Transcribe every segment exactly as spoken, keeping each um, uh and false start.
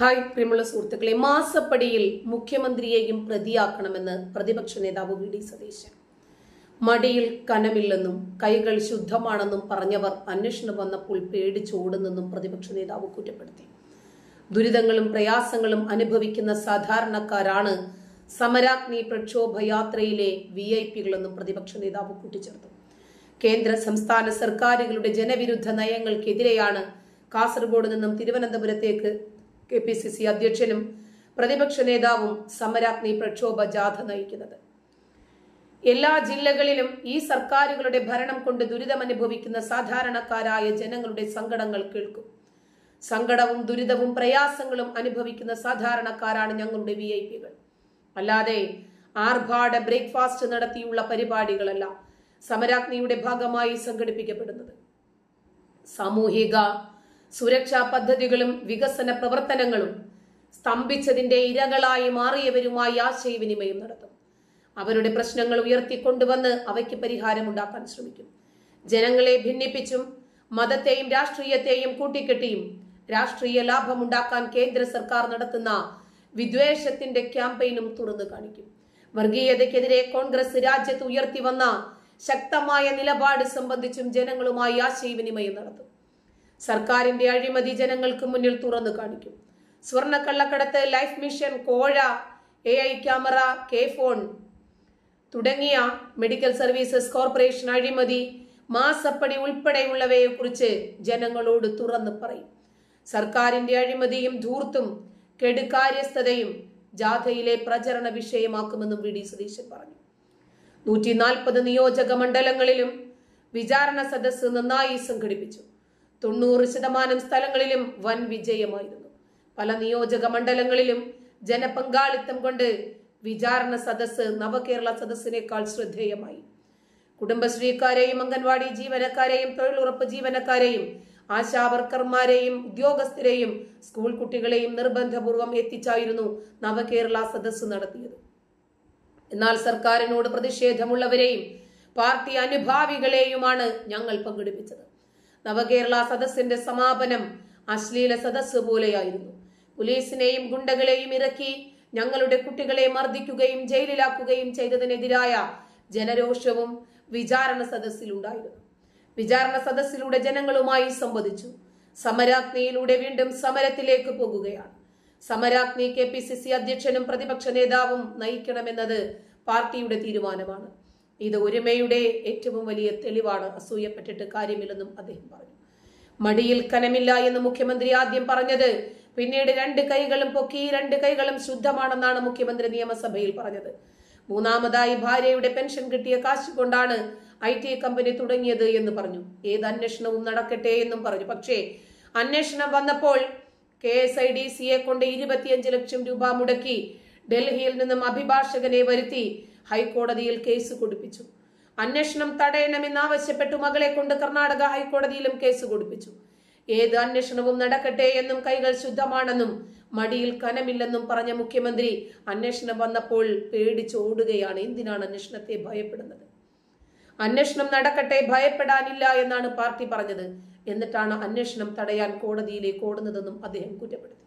Hi പ്രിയമുള്ള സുഹൃത്തുക്കളെ, മാസപ്പടിയിൽ മുഖ്യമന്ത്രിയെയും പ്രതിയാക്കണമെന്ന് പ്രതിപക്ഷ നേതാവ് വി ഡി സതീശൻ. മടിയിൽ കനമില്ലെന്നും കൈകൾ ശുദ്ധമാണെന്നും പറഞ്ഞവർ അന്വേഷണം വന്നപ്പോൾ പേടിച്ചോടുന്നെന്നും പ്രതിപക്ഷ നേതാവ് കുറ്റപ്പെടുത്തി. ദുരിതങ്ങളും പ്രയാസങ്ങളും അനുഭവിക്കുന്ന സാധാരണക്കാരാണ് സമരാഗ്നി പ്രക്ഷോഭയാത്രയിലെ വി ഐ പികളെന്നും പ്രതിപക്ഷ നേതാവ് കൂട്ടിച്ചേർത്തു. കേന്ദ്ര സംസ്ഥാന സർക്കാരുകളുടെ ജനവിരുദ്ധ നയങ്ങൾക്കെതിരെയാണ് കാസർഗോഡ് നിന്നും തിരുവനന്തപുരത്തേക്ക് കെ പി സി സി അധ്യക്ഷനും പ്രതിപക്ഷ നേതാവും സമരാഗ്നി പ്രക്ഷോഭ ജാഥ നയിക്കുന്നത്. എല്ലാ ജില്ലകളിലും ഈ സർക്കാരുകളുടെ ഭരണം കൊണ്ട് ദുരിതമനുഭവിക്കുന്ന സാധാരണക്കാരായ ജനങ്ങളുടെ സങ്കടങ്ങൾ കേൾക്കും. സങ്കടവും ദുരിതവും പ്രയാസങ്ങളും അനുഭവിക്കുന്ന സാധാരണക്കാരാണ് ഞങ്ങളുടെ വി ഐ പികൾ. അല്ലാതെ ആർഭാട ബ്രേക്ക്ഫാസ്റ്റ് നടത്തിയുള്ള പരിപാടികളല്ല സമരാഗ്നിയുടെ ഭാഗമായി സംഘടിപ്പിക്കപ്പെടുന്നത്. സാമൂഹിക സുരക്ഷാ പദ്ധതികളും വികസന പ്രവർത്തനങ്ങളും സ്തംഭിച്ചതിന്റെ ഇരകളായി മാറിയവരുമായി ആശയവിനിമയം നടത്തും. അവരുടെ പ്രശ്നങ്ങൾ ഉയർത്തിക്കൊണ്ടുവന്ന് അവയ്ക്ക് പരിഹാരമുണ്ടാക്കാൻ ശ്രമിക്കും. ജനങ്ങളെ ഭിന്നിപ്പിച്ചും മതത്തെയും രാഷ്ട്രീയത്തെയും കൂട്ടിക്കെട്ടിയും രാഷ്ട്രീയ ലാഭമുണ്ടാക്കാൻ കേന്ദ്ര സർക്കാർ നടത്തുന്ന വിദ്വേഷത്തിന്റെ ക്യാമ്പയിനും തുറന്നു കാണിക്കും. വർഗീയതയ്ക്കെതിരെ കോൺഗ്രസ് രാജ്യത്ത് ഉയർത്തി വന്ന ശക്തമായ നിലപാട് സംബന്ധിച്ചും ജനങ്ങളുമായി ആശയവിനിമയം നടത്തും. സർക്കാരിന്റെ അഴിമതി ജനങ്ങൾക്ക് മുന്നിൽ തുറന്നു കാണിക്കും. സ്വർണ്ണ കള്ളക്കടത്ത്, ലൈഫ് മിഷൻ, കോഴ, A I camera, K phone തുടങ്ങിയ മെഡിക്കൽ സർവീസസ് കോർപ്പറേഷൻ അഴിമതി, മാസപ്പടി ഉൾപ്പെടെയുള്ളവയെ കുറിച്ച് ജനങ്ങളോട് തുറന്നു പറയും. സർക്കാരിന്റെ അഴിമതിയും ധൂർത്തും കെടുകാര്യസ്ഥതയും ജാഥയിലെ പ്രചരണ വിഷയമാക്കുമെന്നും വി ഡി സതീശൻ പറഞ്ഞു. നൂറ്റി നാൽപ്പത് നിയോജക മണ്ഡലങ്ങളിലും വിചാരണ സദസ്സ് നന്നായി സംഘടിപ്പിച്ചു. തൊണ്ണൂറ് ശതമാനം സ്ഥലങ്ങളിലും വൻ വിജയമായിരുന്നു. പല നിയോജക മണ്ഡലങ്ങളിലും ജനപങ്കാളിത്തം കൊണ്ട് വിചാരണ സദസ്സ് നവകേരള സദസ്സിനേക്കാൾ ശ്രദ്ധേയമായി. കുടുംബശ്രീക്കാരെയും അംഗൻവാടി ജീവനക്കാരെയും തൊഴിലുറപ്പ് ജീവനക്കാരെയും ആശാവർക്കർമാരെയും ഉദ്യോഗസ്ഥരെയും സ്കൂൾ കുട്ടികളെയും നിർബന്ധപൂർവം എത്തിച്ചായിരുന്നു നവകേരള സദസ്സ് നടത്തിയത്. എന്നാൽ സർക്കാരിനോട് പ്രതിഷേധമുള്ളവരെയും പാർട്ടി അനുഭാവികളെയുമാണ് ഞങ്ങൾ പങ്കെടുപ്പിച്ചത്. നവകേരള സദസ്സിന്റെ സമാപനം അശ്ലീല സദസ്സ് പോലെയായിരുന്നു. പോലീസിനെയും ഗുണ്ടകളെയും ഇറക്കി ഞങ്ങളുടെ കുട്ടികളെ മർദ്ദിക്കുകയും ജയിലിലാക്കുകയും ചെയ്തതിനെതിരായ ജനരോഷവും വിചാരണ സദസ്സിലുണ്ടായിരുന്നു. വിചാരണ സദസ്സിലൂടെ ജനങ്ങളുമായി സംവദിച്ചു. സമരാഗ്നിയിലൂടെ വീണ്ടും സമരത്തിലേക്ക് പോകുകയാണ്. സമരാഗ്നി കെ പി സി സി അധ്യക്ഷനും പ്രതിപക്ഷ നേതാവും നയിക്കണമെന്നത് പാർട്ടിയുടെ തീരുമാനമാണ്. ഇത് ഒരുമയുടെ ഏറ്റവും വലിയ തെളിവാണ്. അസൂയപ്പെട്ടിട്ട് കാര്യമില്ലെന്നും അദ്ദേഹം പറഞ്ഞു. മടിയിൽ കനമില്ല എന്ന് മുഖ്യമന്ത്രി ആദ്യം പറഞ്ഞത് പിന്നീട് രണ്ട് കൈകളും പൊക്കി രണ്ട് കൈകളും ശുദ്ധമാണെന്നാണ് മുഖ്യമന്ത്രി നിയമസഭയിൽ പറഞ്ഞത്. മൂന്നാമതായി ഭാര്യയുടെ പെൻഷൻ കിട്ടിയ കാശ് കൊണ്ടാണ് ഐ ടി കമ്പനി തുടങ്ങിയത് എന്ന് പറഞ്ഞു. ഏത് അന്വേഷണവും നടക്കട്ടെ എന്നും പറഞ്ഞു. പക്ഷേ അന്വേഷണം വന്നപ്പോൾ കെ എസ് ഐ ഡി സിയെ കൊണ്ട് ഇരുപത്തിയഞ്ച് ലക്ഷം രൂപ മുടക്കി ഡൽഹിയിൽ നിന്നും അഭിഭാഷകനെ വരുത്തി ഹൈക്കോടതിയിൽ കേസ് കൊടുപ്പിച്ചു. അന്വേഷണം തടയണമെന്നാവശ്യപ്പെട്ടു മകളെ കൊണ്ട് കർണാടക ഹൈക്കോടതിയിലും കേസ് കൊടുപ്പിച്ചു. ഏത് അന്വേഷണവും നടക്കട്ടെ എന്നും കൈകൾ ശുദ്ധമാണെന്നും മടിയിൽ കനമില്ലെന്നും പറഞ്ഞ മുഖ്യമന്ത്രി അന്വേഷണം വന്നപ്പോൾ പേടിച്ചോടുകയാണ്. എന്തിനാണ് അന്വേഷണത്തെ ഭയപ്പെടുന്നത്? അന്വേഷണം നടക്കട്ടെ, ഭയപ്പെടാനില്ല എന്നാണ് പാർട്ടി പറഞ്ഞത്. എന്നിട്ടാണ് അന്വേഷണം തടയാൻ കോടതിയിലേക്ക് ഓടുന്നതെന്നും അദ്ദേഹം കുറ്റപ്പെടുത്തി.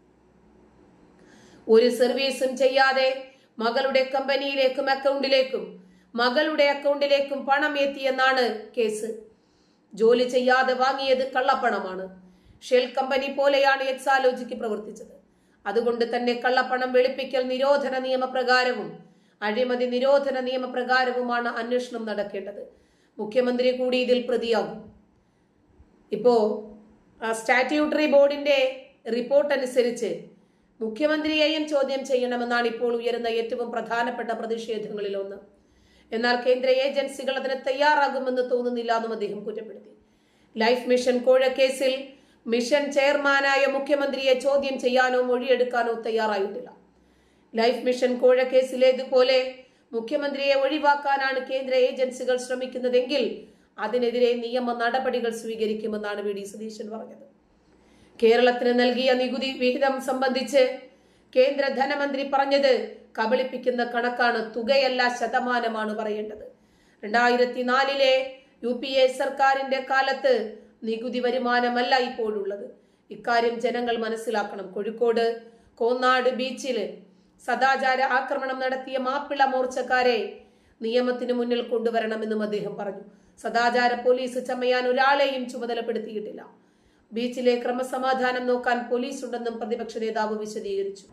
ഒരു സർവീസും ചെയ്യാതെ മകളുടെ കമ്പനിയിലേക്കും അക്കൗണ്ടിലേക്കും മകളുടെ അക്കൗണ്ടിലേക്കും പണം എത്തിയെന്നാണ് കേസ്. ജോലി ചെയ്യാതെ വാങ്ങിയത് കള്ളപ്പണമാണ്. ഷെൽ കമ്പനി പോലെയാണ് എക്സാലോജിക്ക് പ്രവർത്തിച്ചത്. അതുകൊണ്ട് തന്നെ കള്ളപ്പണം വെളുപ്പിക്കൽ നിരോധന നിയമപ്രകാരവും അഴിമതി നിരോധന നിയമപ്രകാരവുമാണ് അന്വേഷണം നടക്കേണ്ടത്. മുഖ്യമന്ത്രി കൂടി ഇതിൽ പ്രതിയാകും. ഇപ്പോ സ്റ്റാറ്റ്യൂട്ടറി ബോർഡിന്റെ റിപ്പോർട്ട് അനുസരിച്ച് മുഖ്യമന്ത്രിയെയും ചോദ്യം ചെയ്യണമെന്നാണ് ഇപ്പോൾ ഉയരുന്ന ഏറ്റവും പ്രധാനപ്പെട്ട പ്രതിഷേധങ്ങളിൽ ഒന്ന്. എന്നാൽ കേന്ദ്ര ഏജൻസികൾ അതിന് തയ്യാറാകുമെന്ന് തോന്നുന്നില്ല എന്നും അദ്ദേഹം കുറ്റപ്പെടുത്തി. ലൈഫ് മിഷൻ കോഴക്കേസിൽ മിഷൻ ചെയർമാനായ മുഖ്യമന്ത്രിയെ ചോദ്യം ചെയ്യാനോ മൊഴിയെടുക്കാനോ തയ്യാറായിട്ടില്ല. ലൈഫ് മിഷൻ കോഴക്കേസിലേതുപോലെ മുഖ്യമന്ത്രിയെ ഒഴിവാക്കാനാണ് കേന്ദ്ര ഏജൻസികൾ ശ്രമിക്കുന്നതെങ്കിൽ അതിനെതിരെ നിയമ നടപടികൾ സ്വീകരിക്കുമെന്നാണ് വി ഡി സതീശൻ പറഞ്ഞത്. കേരളത്തിന് നൽകിയ നികുതി വിഹിതം സംബന്ധിച്ച് കേന്ദ്ര ധനമന്ത്രി പറഞ്ഞത് കബളിപ്പിക്കുന്ന കണക്കാണ്. തുകയല്ല, ശതമാനമാണ് പറയേണ്ടത്. രണ്ടായിരത്തി നാലിലെ യു പി എ സർക്കാരിന്റെ കാലത്ത് നികുതി വരുമാനമല്ല ഇപ്പോഴുള്ളത്. ഇക്കാര്യം ജനങ്ങൾ മനസ്സിലാക്കണം. കോഴിക്കോട് കോന്നാട് ബീച്ചില് സദാചാര ആക്രമണം നടത്തിയ മാപ്പിള മോർച്ചക്കാരെ നിയമത്തിന് മുന്നിൽ കൊണ്ടുവരണമെന്നും അദ്ദേഹം പറഞ്ഞു. സദാചാര പോലീസ് ചമയാൻ ഒരാളെയും ചുമതലപ്പെടുത്തിയിട്ടില്ല. ബീച്ചിലെ ക്രമസമാധാനം നോക്കാൻ പോലീസ് ഉണ്ടെന്നും പ്രതിപക്ഷ നേതാവ് വിശദീകരിച്ചു.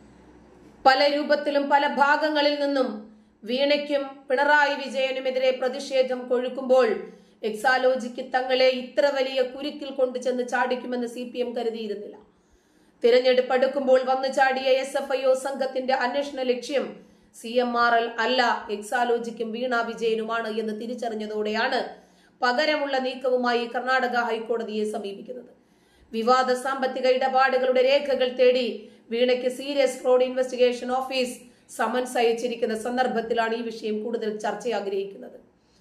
പല രൂപത്തിലും പല ഭാഗങ്ങളിൽ നിന്നും വീണയ്ക്കും പിണറായി വിജയനുമെതിരെ പ്രതിഷേധം കൊഴുക്കുമ്പോൾ എക്സാലോജിക്ക് തങ്ങളെ ഇത്ര വലിയ കുരുക്കിൽ കൊണ്ടുചെന്ന് ചാടിക്കുമെന്ന് സി പി എം കരുതിയിരുന്നില്ല. തിരഞ്ഞെടുപ്പ് അടുക്കുമ്പോൾ വന്നു ചാടിയ എസ് എഫ് ഐ ഒ സംഘത്തിന്റെ അന്വേഷണ ലക്ഷ്യം സി എം ആർ എൽ അല്ല, എക്സാലോജിക്കും വീണ വിജയനുമാണ് എന്ന് തിരിച്ചറിഞ്ഞതോടെയാണ് പകരമുള്ള നീക്കവുമായി കർണാടക ഹൈക്കോടതിയെ സമീപിക്കുന്നത്. വിവാദ സാമ്പത്തിക ഇടപാടുകളുടെ രേഖകൾ തേടി വീണയ്ക്ക് serious fraud investigation office summons അയച്ചിരിക്കുന്ന സന്ദർഭത്തിലാണ് ഈ വിഷയം കൂടുതൽ ചർച്ച ആഗ്രഹിക്കുന്നത്.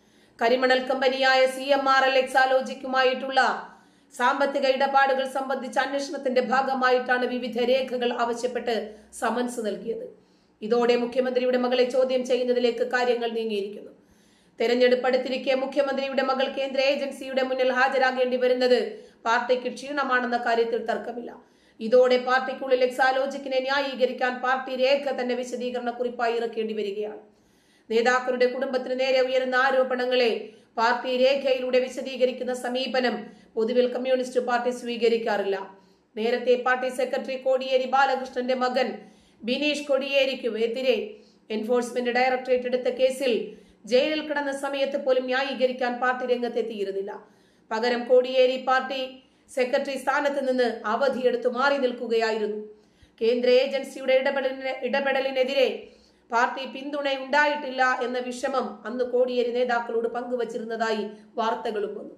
കരിമണൽ കമ്പനിയായ സി എം ആർ എൽ എക്സാലോജിക്കുമായിട്ടുള്ള സാമ്പത്തിക ഇടപാടുകൾ സംബന്ധിച്ച അന്വേഷണത്തിന്റെ ഭാഗമായിട്ടാണ് വിവിധ രേഖകൾ ആവശ്യപ്പെട്ട് സമൻസ് നൽകിയത്. ഇതോടെ മുഖ്യമന്ത്രിയുടെ മകളെ ചോദ്യം ചെയ്യുന്നതിലേക്ക് കാര്യങ്ങൾ നീങ്ങിയിരിക്കുന്നു. തെരഞ്ഞെടുപ്പ് അടുത്തിരിക്കെ മുഖ്യമന്ത്രിയുടെ മകൾ കേന്ദ്ര ഏജൻസിയുടെ മുന്നിൽ ഹാജരാകേണ്ടി വരുന്നത് പാർട്ടിക്ക് ക്ഷീണമാണെന്ന കാര്യത്തിൽ തർക്കമില്ല. ഇതോടെ പാർട്ടിക്കുള്ളിൽ എക്സാലോജിക്കിനെ ന്യായീകരിക്കാൻ പാർട്ടി രേഖ തന്നെ വിശദീകരണ കുറിപ്പായി ഇറക്കേണ്ടി വരികയാണ്. നേതാക്കളുടെ കുടുംബത്തിന് നേരെ ഉയരുന്ന ആരോപണങ്ങളെ പാർട്ടി രേഖയിലൂടെ വിശദീകരിക്കുന്ന സമീപനം പൊതുവിൽ കമ്മ്യൂണിസ്റ്റ് പാർട്ടി സ്വീകരിക്കാറില്ല. നേരത്തെ പാർട്ടി സെക്രട്ടറി കോടിയേരി ബാലകൃഷ്ണന്റെ മകൻ ബിനീഷ് കോടിയേരിക്കും എതിരെ എൻഫോഴ്സ്മെന്റ് ഡയറക്ടറേറ്റ് എടുത്ത കേസിൽ ജയിലിൽ കിടന്ന സമയത്ത് പോലും ന്യായീകരിക്കാൻ പാർട്ടി രംഗത്തെത്തിയിരുന്നില്ല. പകരം കോടിയേരി പാർട്ടി സെക്രട്ടറി സ്ഥാനത്ത് നിന്ന് അവധിയെടുത്തു മാറി നിൽക്കുകയായിരുന്നു. കേന്ദ്ര ഏജൻസിയുടെ ഇടപെടലിന് ഇടപെടലിനെതിരെ പാർട്ടി പിന്തുണയുണ്ടായിട്ടില്ല എന്ന വിഷമം അന്ന് കോടിയേരി നേതാക്കളോട് പങ്കുവച്ചിരുന്നതായി വാർത്തകളും വന്നു.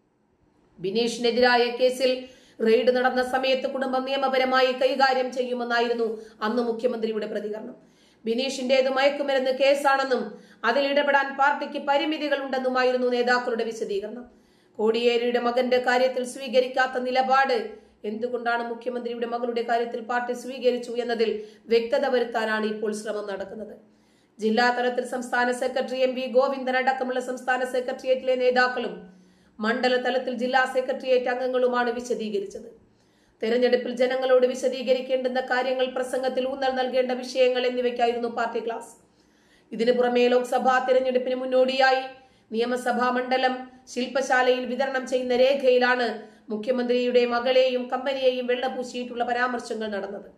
ബിനീഷിനെതിരായ കേസിൽ റെയ്ഡ് നടന്ന സമയത്ത് കുടുംബം നിയമപരമായി കൈകാര്യം ചെയ്യുമെന്നായിരുന്നു അന്ന് മുഖ്യമന്ത്രിയുടെ പ്രതികരണം. ബിനീഷിന്റേത് മയക്കുമരുന്ന് കേസാണെന്നും അതിൽ ഇടപെടാൻ പാർട്ടിക്ക് പരിമിതികൾ ഉണ്ടെന്നുമായിരുന്നു നേതാക്കളുടെ വിശദീകരണം. കോടിയേരിയുടെ മകന്റെ കാര്യത്തിൽ സ്വീകരിക്കാത്ത നിലപാട് എന്തുകൊണ്ടാണ് മുഖ്യമന്ത്രിയുടെ മകളുടെ കാര്യത്തിൽ പാർട്ടി സ്വീകരിച്ചു എന്നതിൽ വ്യക്തത വരുത്താനാണ് ഇപ്പോൾ ശ്രമം നടക്കുന്നത്. ജില്ലാ തലത്തിൽ സംസ്ഥാന സെക്രട്ടറി എം വി ഗോവിന്ദൻ അടക്കമുള്ള സംസ്ഥാന സെക്രട്ടേറിയറ്റിലെ നേതാക്കളും മണ്ഡല തലത്തിൽ ജില്ലാ സെക്രട്ടേറിയറ്റ് അംഗങ്ങളുമാണ് വിശദീകരിച്ചത്. തെരഞ്ഞെടുപ്പിൽ ജനങ്ങളോട് വിശദീകരിക്കേണ്ടുന്ന കാര്യങ്ങൾ, പ്രസംഗത്തിൽ ഊന്നൽ നൽകേണ്ട വിഷയങ്ങൾ എന്നിവയ്ക്കായിരുന്നു പാർട്ടി ക്ലാസ്. ഇതിനു പുറമെ ലോക്സഭാ തെരഞ്ഞെടുപ്പിന് മുന്നോടിയായി നിയമസഭാ മണ്ഡലം ശില്പശാലയിൽ വിതരണം ചെയ്യുന്ന രേഖയിലാണ് മുഖ്യമന്ത്രിയുടെ മകളെയും കമ്പനിയെയും വെള്ളപൂശിയിട്ടുള്ള പരാമർശങ്ങൾ നടന്നത്.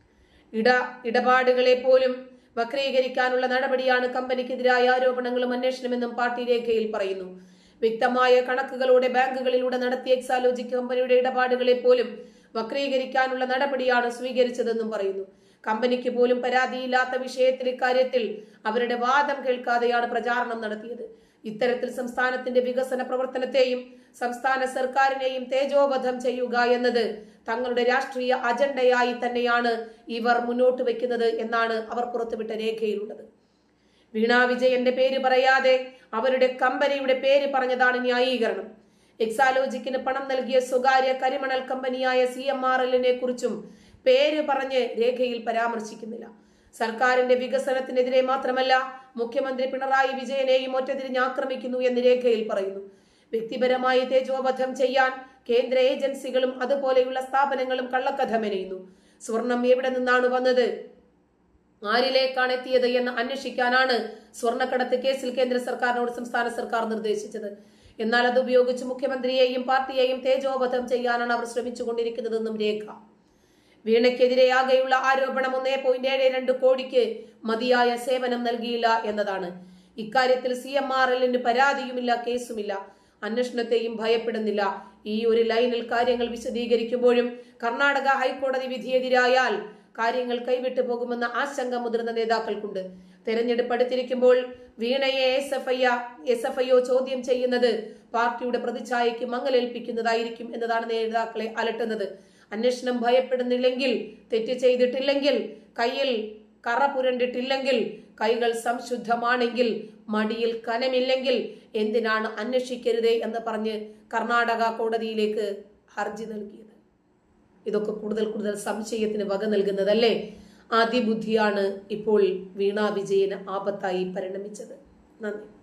ഇട ഇടപാടുകളെ പോലും വക്രീകരിക്കാനുള്ള നടപടിയാണ് കമ്പനിക്കെതിരായ ആരോപണങ്ങളും അന്വേഷണമെന്നും പാർട്ടി രേഖയിൽ പറയുന്നു. വ്യക്തമായ കണക്കുകളോടെ ബാങ്കുകളിലൂടെ നടത്തിയ എക്സാലോജിക് കമ്പനിയുടെ ഇടപാടുകളെ പോലും വക്രീകരിക്കാനുള്ള നടപടിയാണ് സ്വീകരിച്ചതെന്നും പറയുന്നു. കമ്പനിക്ക് പോലും പരാതിയില്ലാത്ത വിഷയത്തിൽ ഇക്കാര്യത്തിൽ അവരുടെ വാദം കേൾക്കാതെയാണ് പ്രചാരണം നടത്തിയത്. ഇത്തരത്തിൽ സംസ്ഥാനത്തിന്റെ വികസന പ്രവർത്തനത്തെയും സംസ്ഥാന സർക്കാരിനെയും തേജോവധം ചെയ്യുക എന്നത് തങ്ങളുടെ രാഷ്ട്രീയ അജണ്ടയായി തന്നെയാണ് ഇവർ മുന്നോട്ട് വെക്കുന്നത് എന്നാണ് അവർ പുറത്തുവിട്ട രേഖയിലുള്ളത്. വീണ വിജയന്റെ പേര് പറയാതെ അവരുടെ കമ്പനിയുടെ പേര് പറഞ്ഞതാണ് ന്യായീകരണം. എക്സാലോജിക്കിന് പണം നൽകിയ സ്വകാര്യ കരിമണൽ കമ്പനിയായ സി എം ആർ എല്ലിനെ കുറിച്ചും പേര് പറഞ്ഞ് രേഖയിൽ പരാമർശിക്കുന്നില്ല. സർക്കാരിന്റെ വികസനത്തിനെതിരെ മാത്രമല്ല, മുഖ്യമന്ത്രി പിണറായി വിജയനെയും ഒറ്റതിരിഞ്ഞ് ആക്രമിക്കുന്നു എന്ന് രേഖയിൽ പറയുന്നു. വ്യക്തിപരമായി തേജോവധം ചെയ്യാൻ കേന്ദ്ര ഏജൻസികളും അതുപോലെയുള്ള സ്ഥാപനങ്ങളും കള്ളക്കഥ മെനയുന്നു. സ്വർണം എവിടെ നിന്നാണ് വന്നത്, ആരിലേക്കാണ് എത്തിയത് എന്ന് അന്വേഷിക്കാനാണ് സ്വർണ്ണക്കടത്ത് കേസിൽ കേന്ദ്ര സർക്കാരിനോട് സംസ്ഥാന സർക്കാർ നിർദ്ദേശിച്ചത്. എന്നാൽ അത് ഉപയോഗിച്ച് മുഖ്യമന്ത്രിയെയും പാർട്ടിയെയും തേജോവധം ചെയ്യാനാണ് അവർ ശ്രമിച്ചുകൊണ്ടിരിക്കുന്നതെന്നും രേഖ. വീണയ്ക്കെതിരെയാകെയുള്ള ആരോപണം ഒന്നേ പോയിന്റ് ഏഴ് രണ്ട് കോടിക്ക് മതിയായ സേവനം നൽകിയില്ല എന്നതാണ്. ഇക്കാര്യത്തിൽ സി എം ആർ എല്ലിന് പരാതിയുമില്ല, കേസുമില്ല, അന്വേഷണത്തെയും ഭയപ്പെടുന്നില്ല. ഈ ഒരു ലൈനിൽ കാര്യങ്ങൾ വിശദീകരിക്കുമ്പോഴും കർണാടക ഹൈക്കോടതി വിധിയെതിരായാൽ കാര്യങ്ങൾ കൈവിട്ടു പോകുമെന്ന ആശങ്ക മുതിർന്ന നേതാക്കൾക്കുണ്ട്. തെരഞ്ഞെടുപ്പ് അടുത്തിരിക്കുമ്പോൾ വീണയെ S F I S F I O ചോദ്യം ചെയ്യുന്നത് പാർട്ടിയുടെ പ്രതിച്ഛായയ്ക്ക് മങ്ങലേൽപ്പിക്കുന്നതായിരിക്കും എന്നതാണ് നേതാക്കളെ അലട്ടുന്നത്. അന്വേഷണം ഭയപ്പെടുന്നില്ലെങ്കിൽ, തെറ്റ് ചെയ്തിട്ടില്ലെങ്കിൽ, കയ്യിൽ കറ പുരണ്ടിട്ടില്ലെങ്കിൽ, കൈകൾ സംശുദ്ധമാണെങ്കിൽ, മടിയിൽ കനമില്ലെങ്കിൽ എന്തിനാണ് അന്വേഷിക്കരുതേ എന്ന് പറഞ്ഞ് കർണാടക കോടതിയിലേക്ക് ഹർജി നൽകിയത്? ഇതൊക്കെ കൂടുതൽ കൂടുതൽ സംശയത്തിന് വക നൽകുന്നതല്ലേ? അതിബുദ്ധിയാണ് ഇപ്പോൾ വീണ വിജയന് ആപത്തായി പരിണമിച്ചത്. നന്ദി.